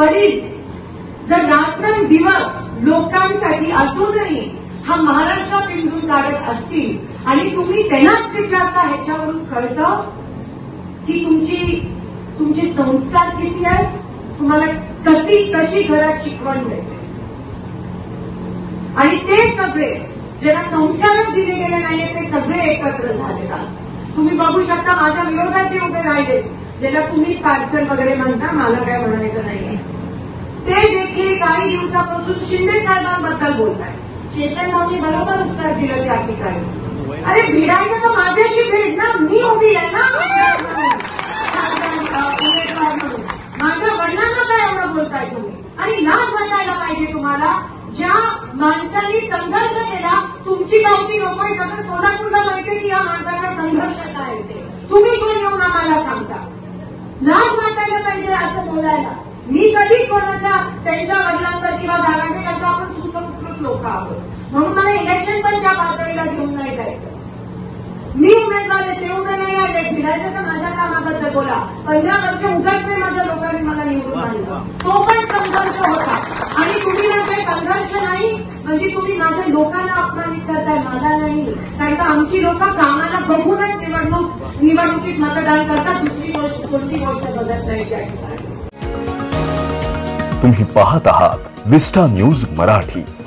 वडील जर रात्रंदिवस लोकांसाठी असूनही हा महाराष्ट्र पिंजून काढत असतील आणि तुम्ही त्यांनाच विचारता, ह्याच्यावरून कळतं की तुमचे संस्कार किती आहेत, तुम्हाला कशी घरात शिकवण मिळते. आणि ते सगळे ज्यांना संस्कारच दिले गेले नाहीये ते सगळे एकत्र झालेले असतात. तुम्ही बघू शकता माझ्या विरोधात जे उभे राहिले, ज्याला तुम्ही पार्सल वगैरे म्हणता, मला काय म्हणायचं नाहीये, ते देखील काही दिवसापासून शिंदे साहेबांबद्दल बोलत आहेत. चेतन भाऊनी बरोबर उत्तर दिलं त्या ठिकाणी. अरे भिडायचं तर माझ्याशी भेट ना, मी उभी आहे ना उमेदवार म्हणून. माझ्या वडिलांना काय एवढं बोलताय तुम्ही? आणि लाज वाटायला पाहिजे तुम्हाला. ज्या माणसांनी संघर्ष केला, तुमची पावती नकोय, सगळं सोलापूरला माहिती की या माणसाचा संघर्ष काय ते. तुम्ही कोण येऊन आम्हाला सांगता? लाज वाटायला पाहिजे असं बोलायला. मी कधी कोणाच्या त्यांच्या वडिलांवर किंवा दादाने करता, आपण सुसंस्कृत लोक आहोत म्हणून मला इलेक्शन पण त्या पातळीला घेऊन नाही जायचं. मी उमेदवार आहे, ते उभे नाही आले, भिडायचं तर माझ्या कामाबद्दल बोला. 15 वर्ष उगाच नाही माझ्या लोकांनी मला निवडून आणलं, तो पण संघर्ष होता. आणि तुम्ही म्हणताय संघर्ष नाही म्हणजे तुम्ही माझ्या लोकांना अपमानित करताय, मला नाही. कारण का आमची लोक कामाला बघूनच निवडणुकीत मतदान करतात, दुसरी कोणती गोष्ट बघत नाही त्या ठिकाणी. तुम्ही पाहत आहात विस्टा न्यूज मराठी.